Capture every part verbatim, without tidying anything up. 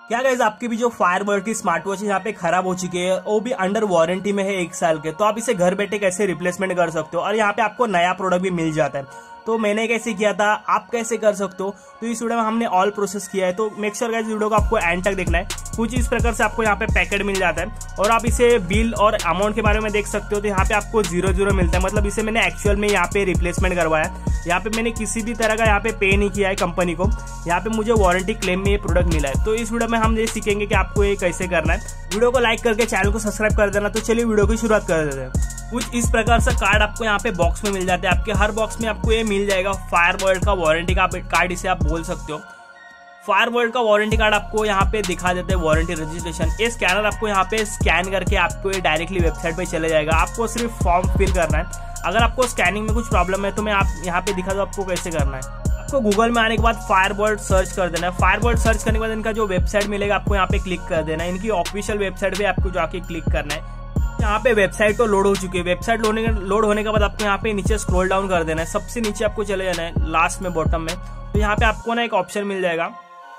क्या गाइस, आपकी भी जो फायरबर्ड की स्मार्ट वॉच यहाँ पे खराब हो चुकी है, वो भी अंडर वारंटी में है एक साल के, तो आप इसे घर बैठे कैसे रिप्लेसमेंट कर सकते हो और यहाँ पे आपको नया प्रोडक्ट भी मिल जाता है। तो मैंने कैसे किया था, आप कैसे कर सकते हो, तो इस वीडियो में हमने ऑल प्रोसेस किया है। तो मेक श्योर गाइस वीडियो को आपको एंड तक देखना है। कुछ इस प्रकार से आपको यहाँ पे पैकेट मिल जाता है और आप इसे बिल और अमाउंट के बारे में देख सकते हो। तो यहाँ पे आपको जीरो जीरो मिलता है, मतलब इसे मैंने एक्चुअल में यहाँ पे रिप्लेसमेंट करवाया। यहाँ पे मैंने किसी भी तरह का यहाँ पे पे नहीं किया है कंपनी को, यहाँ पे मुझे वारंटी क्लेम में ये प्रोडक्ट मिला है। तो इस वीडियो में हम ये सीखेंगे कि आपको ये कैसे करना है। वीडियो को लाइक करके चैनल को सब्सक्राइब कर देना। तो चलिए वीडियो की शुरुआत कर देते हैं। कुछ इस प्रकार से कार्ड आपको यहाँ पे बॉक्स में मिल जाते हैं। आपके हर बॉक्स में आपको ये मिल जाएगा फायरबर्ड का वारंटी का कार्ड, इसे आप बोल सकते हो। फायरबर्ड का वारंटी कार्ड आपको यहाँ पे दिखा देते हैं, वारंटी रजिस्ट्रेशन। ये स्कैनर आपको यहाँ पे स्कैन करके आपको ये डायरेक्टली वेबसाइट पे चले जाएगा। आपको सिर्फ फॉर्म फिल करना है। अगर आपको स्कैनिंग में कुछ प्रॉब्लम है तो मैं आप यहाँ पे दिखा दूँ आपको कैसे करना है। आपको गूगल में आने के बाद फायरबर्ड सर्च कर देना है। फायरबर्ड सर्च करने के बाद इनका जो वेबसाइट मिलेगा आपको यहाँ पे क्लिक कर देना है। इनकी ऑफिशियल वेबसाइट पे आपको जाके क्लिक करना है। यहाँ पे वेबसाइट तो लोड हो चुकी है। वेबसाइट लोड लोड होने के बाद आपको यहाँ पे नीचे स्क्रॉल डाउन कर देना है। सबसे नीचे आपको चले जाना है, लास्ट में बॉटम में। तो यहाँ पे आपको ना एक ऑप्शन मिल जाएगा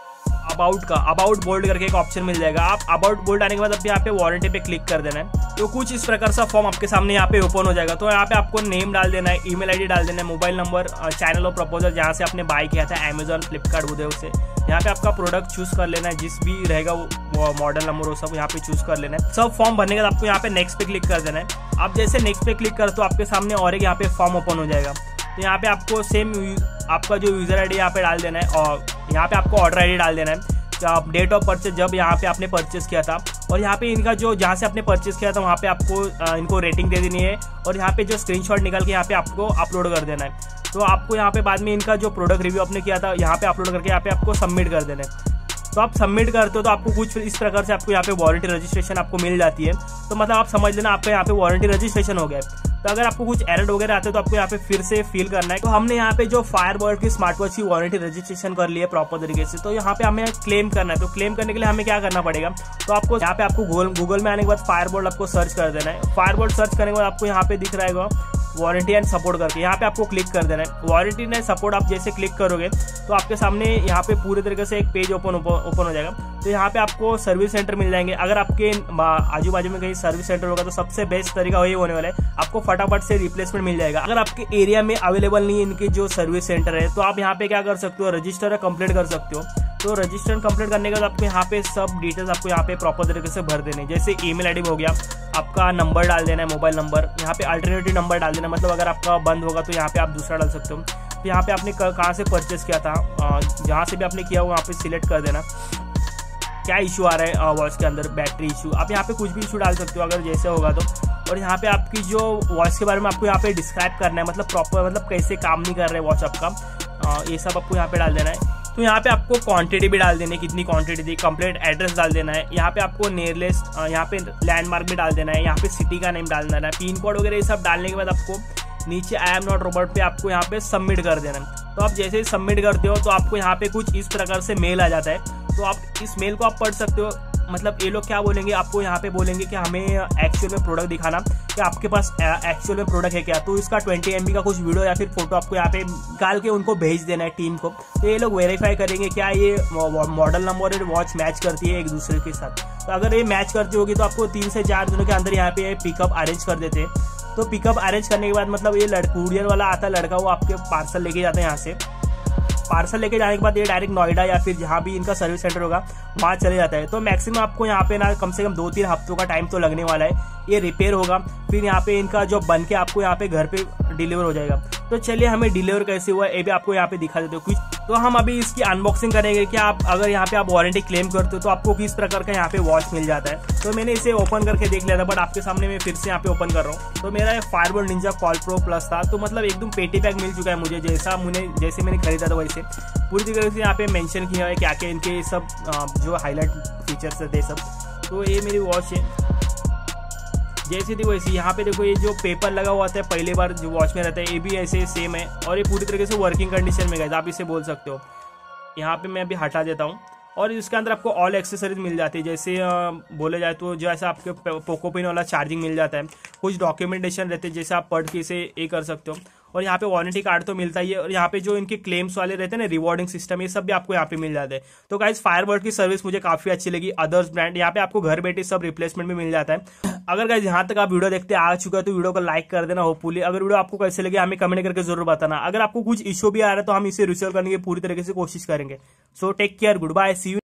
अबाउट का, अबाउट बोल्ड करके एक ऑप्शन मिल जाएगा। आप अबाउट बोल्ड आने के बाद अब यहाँ पे वारंटी पे क्लिक कर देना है। तो कुछ इस प्रकार सा फॉर्म आपके सामने यहाँ पे ओपन हो जाएगा। तो यहाँ पे आपको नेम डाल देना है, ईमेल आईडी डाल देना है, मोबाइल नंबर, चैनल और प्रपोजल जहाँ से आपने बाय किया था, अमेजॉन, फ्लिपकार्ट, उदय से। यहाँ पे आपका प्रोडक्ट चूज कर लेना है, जिस भी रहेगा वो मॉडल नंबर वो सब यहाँ पे चूज कर लेना है। सब फॉर्म भरने के बाद आपको यहाँ पे नेक्स्ट पे क्लिक कर देना है। आप जैसे नेक्स्ट पे क्लिक कर तो आपके सामने और एक यहाँ पे फॉर्म ओपन हो जाएगा। तो यहाँ पे आपको सेम आपका जो यूजर आईडी यहाँ पे डाल देना है और यहाँ पे आपको ऑर्डर आईडी डाल देना है, डेट ऑफ परचेज जब यहाँ पे आपने परचेस किया था, और यहाँ पे इनका जो जहाँ से आपने परचेस किया था वहाँ पे आपको इनको रेटिंग दे देनी है और यहाँ पे जो स्क्रीनशॉट निकाल के यहाँ पे आपको अपलोड कर देना है। तो आपको यहाँ पे बाद में इनका जो प्रोडक्ट रिव्यू आपने किया था यहाँ पे अपलोड करके यहाँ पे आपको सबमिट कर देना है। तो आप सबमिट करते हो तो आपको कुछ इस प्रकार से आपको यहाँ पे वारंटी रजिस्ट्रेशन आपको मिल जाती है। तो मतलब आप समझ लेना आपका यहाँ पे वारंटी रजिस्ट्रेशन हो गया है। तो अगर आपको कुछ एरर वगैरह आते हैं तो आपको यहाँ पे फिर से फिल करना है। तो हमने यहाँ पे जो फायरबर्ड की स्मार्ट वॉच की वारंटी रजिस्ट्रेशन कर ली है प्रॉपर तरीके से। तो यहाँ पे हमें क्लेम करना है। तो क्लेम करने के लिए हमें क्या करना पड़ेगा, तो आपको यहाँ पे आपको गूगल गूगल में आने के बाद फायरबर्ड आपको सर्च कर देना है। फायरबर्ड सर्च करने के बाद आपको यहाँ पे दिख रहा है वारंटी एंड सपोर्ट करके, यहाँ पे आपको क्लिक कर देना है। वारंटी एंड सपोर्ट आप जैसे क्लिक करोगे तो आपके सामने यहाँ पे पूरे तरीके से एक पेज ओपन ओपन हो जाएगा। तो यहाँ पे आपको सर्विस सेंटर मिल जाएंगे। अगर आपके आजू बाजू में कहीं सर्विस सेंटर होगा तो सबसे बेस्ट तरीका वही होने वाला है, आपको फटाफट से रिप्लेसमेंट मिल जाएगा। अगर आपके एरिया में अवेलेबल नहीं है इनके जो सर्विस सेंटर है तो आप यहाँ पे क्या कर सकते हो, रजिस्टर या कंप्लेंट कर सकते हो। तो रजिस्टर कंप्लीट करने के बाद आपको यहाँ पे सब डिटेल्स आपको यहाँ पे प्रॉपर तरीके से भर देने, जैसे ईमेल आईडी हो गया, आपका नंबर डाल देना है, मोबाइल नंबर, यहाँ पे अल्टरनेटिव नंबर डाल देना, मतलब अगर आपका बंद होगा तो यहाँ पे आप दूसरा डाल सकते हो। तो यहाँ पे आपने कहाँ से परचेस किया था, जहाँ से भी आपने किया हो वहाँ पे सिलेक्ट कर देना क्या इशू आ रहा है वॉच के अंदर, बैटरी इशू, आप यहाँ पे कुछ भी इशू डाल सकते हो अगर जैसे होगा तो। और यहाँ पे आपकी जो वॉच के बारे में आपको यहाँ पे डिस्क्राइब करना है, मतलब प्रॉपर मतलब कैसे काम नहीं कर रहा है वॉच आपका, ये सब आपको यहाँ पे डाल देना है। तो यहाँ पे आपको क्वांटिटी भी डाल देनी है, कितनी क्वांटिटी थी, कंप्लीट एड्रेस डाल देना है। यहाँ पे आपको नियरलेस्ट, यहाँ पे लैंडमार्क भी डाल देना है, यहाँ पे सिटी का नेम डाल देना है, पिन कोड वगैरह ये सब डालने के बाद आपको नीचे आई एम नॉट रोबोट पे आपको यहाँ पे सबमिट कर देना है। तो आप जैसे ही सबमिट करते हो तो आपको यहाँ पे कुछ इस प्रकार से मेल आ जाता है। तो आप इस मेल को आप पढ़ सकते हो। मतलब ये लोग क्या बोलेंगे, आपको यहाँ पे बोलेंगे कि हमें एक्चुअल में प्रोडक्ट दिखाना कि आपके पास एक्चुअल में प्रोडक्ट है क्या। तो इसका ट्वेंटी एम बी का कुछ वीडियो या फिर फोटो आपको यहाँ पे निकाल के उनको भेज देना है टीम को। तो ये लोग वेरीफाई करेंगे क्या ये मॉडल नंबर और वॉच मैच करती है एक दूसरे के साथ। तो अगर ये मैच करती होगी तो आपको तीन से चार दिनों के अंदर यहाँ पे पिकअप अरेंज कर देते हैं। तो पिकअप अरेंज करने के बाद मतलब ये लड़का कुरियर वाला आता है, लड़का वो आपके पार्सल लेके जाता है। यहाँ से पार्सल लेके जाने के बाद ये डायरेक्ट नोएडा या फिर जहाँ भी इनका सर्विस सेंटर होगा वहाँ चले जाता है। तो मैक्सिमम आपको यहाँ पे ना कम से कम दो तीन हफ्तों का टाइम तो लगने वाला है। ये रिपेयर होगा, फिर यहाँ पे इनका जो बन के आपको यहाँ पे घर पे डिलीवर हो जाएगा। तो चलिए हमें डिलीवर कैसे हुआ ये भी आपको यहाँ पे दिखा देते हो कुछ। तो हम अभी इसकी अनबॉक्सिंग करेंगे कि आप अगर यहाँ पे आप वारंटी क्लेम करते हो तो आपको किस प्रकार का यहाँ पे वॉच मिल जाता है। तो मैंने इसे ओपन करके देख लिया था, बट आपके सामने मैं फिर से यहाँ पे ओपन कर रहा हूँ। तो मेरा Firebird Ninja Call Pro Plus था, तो मतलब एकदम पेटी पैक मिल चुका है मुझे, जैसा मुझे जैसे मैंने खरीदा था वैसे पूरी तरीके से यहाँ पे मेंशन किया है क्या क्या इनके सब जो हाईलाइट फीचर्स थे सब। तो ये मेरी वॉच है जैसी थी वैसी। यहाँ पे देखो ये जो पेपर लगा हुआ था पहले बार जो वॉच में रहता है ये भी ऐसे सेम है और ये पूरी तरीके से वर्किंग कंडीशन में गए आप इसे बोल सकते हो। यहाँ पे मैं अभी हटा देता हूँ और इसके अंदर आपको ऑल एक्सेसरीज मिल जाती है, जैसे बोले जाए तो जैसे आपके पोकोपिन वाला चार्जिंग मिल जाता है, कुछ डॉक्यूमेंटेशन रहते हैं जैसे आप पढ़ के इसे ये कर सकते हो। और यहाँ पे वारंटी कार्ड तो मिलता ही है, और यहाँ पे जो इनके क्लेम्स वाले रहते हैं ना, रिवॉर्डिंग सिस्टम, ये सब भी आपको यहाँ पे मिल जाते हैं। तो गाइस फायरबर्ड की सर्विस मुझे काफी अच्छी लगी। अदर्स ब्रांड यहाँ पे आपको घर बैठे सब रिप्लेसमेंट भी मिल जाता है। अगर गाइस यहाँ तक आप वीडियो देखते आ चुका है तो वीडियो को लाइक कर देना होपफुली। अगर वीडियो आपको कैसे लगे हमें कमेंट करके जरूर बताना। अगर आपको कुछ इशू भी आ रहा है तो हम इसे रिसॉल्व करने की पूरी तरीके से कोशिश करेंगे। So take care, good bye, see you.